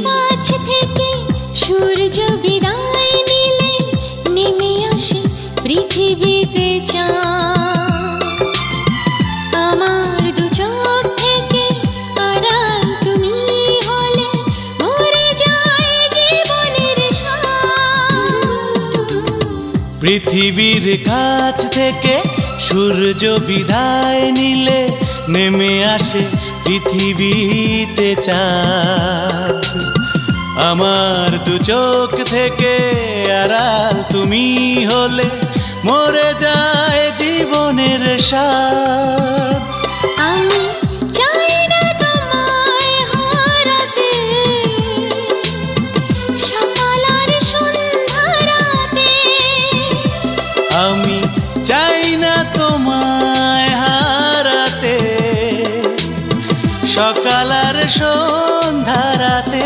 কাছ থেকে সূর্য বিদায় নিলে নেমে আসে পৃথিবীতে চাঁদ। আমার দু চোখ থেকে আড়াল তুমি হলে মরে যায় জীবনের স্বাদ। পৃথিবীর কাছ থেকে সূর্য বিদায় নিলে নেমে আসে পৃথিবীতে চাঁদ। আমার দু চোখ থেকে আড়াল তুমি হলে মরে যায় জীবনের স্বাদ। আমি চাই না তোমায় হারাতে, সকাল আর সন্ধ্যা রাতে। আমি চাই না তোমায় হারাতে, সকাল আর সন্ধ্যা রাতে।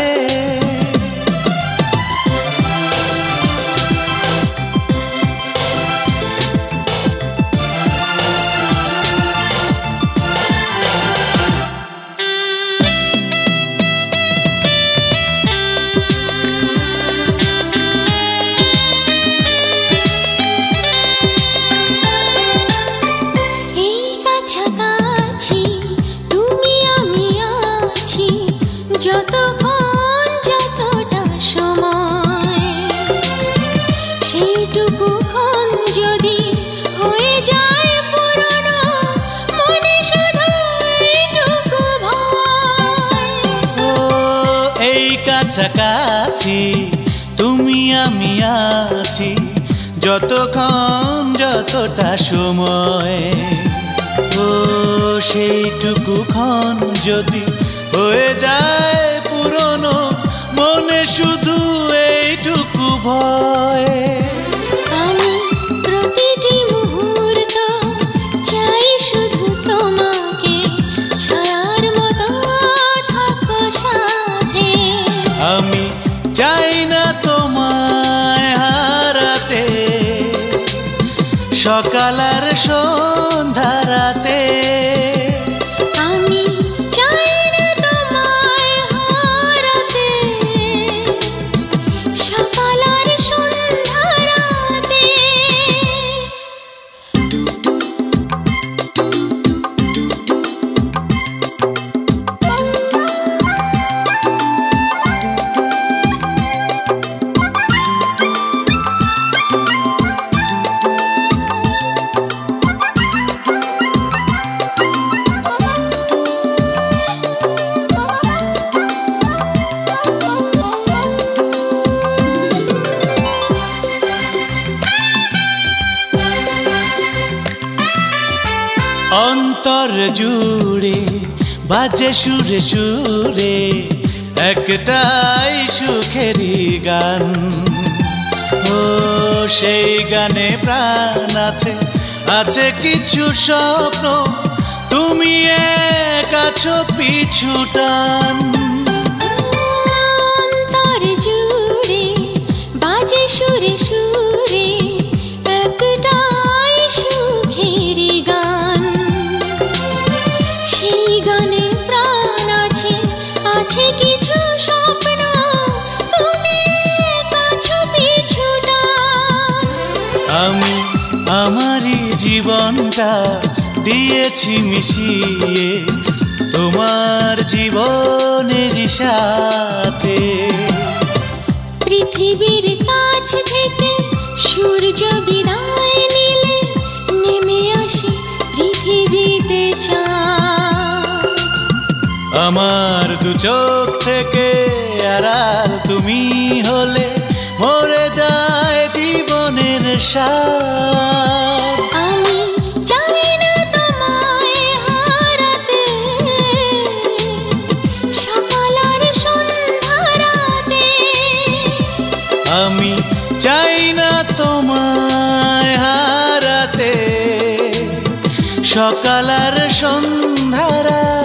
কাছাকাছি তুমি আমি আছি যতক্ষণ যতটা সময়, সেইটুকু ক্ষণ যদি হয়ে যায় পুরনো মনে শুধু এইটুকু ভয়। ও এই কাছাকাছি তুমি আমি আছি যতক্ষণ যতটা সময়, ও সেইটুকু ক্ষণ যদি হয়ে যায় পুরনো মনে শুধু এইটুকু ভয়। আমি প্রতিটি মুহূর্ত চাই শুধু তোমাকে, ছায়ার মতো থাকো সাথে। আমি চাই না তোমায় হারাতে, সকাল আর সন্ধ্যা রাতে। আমি চাই না তোমায় হারাতে, সকাল আর সন্ধ্যা রাতে। অন্তর জুড়ে বাজে সুরে সুরে একটাই সুখেরই গান। ও সেই গানে প্রাণ আছে, আছে কিছু স্বপ্ন, তুমি এক আছো পিছু টান। অন্তর জুড়ে বাজে সুরে সুরে একটাই সুখের গান। সেই গানে প্রাণ আছে, আছে কিছু স্বপ্ন, তুমি কাছো পিছু টান। আমি আমারই জীবনটা দিয়েছি মিশিয়ে তোমার জীবনের সাথে। পৃথিবীর কাছ থেকে সূর্য বিদায় নিলে নেমে আসে পৃথিবীতে চাঁদ। আমার দু চোখ থেকে আড়াল তুমি হলে মরে যায় জীবনের স্বাদ। আমি চাই না তোমায় হারাতে, সকাল আর সন্ধ্যা রাতে। আমি চাই না তোমায় হারাতে, সকাল আর সন্ধ্যা রাতে।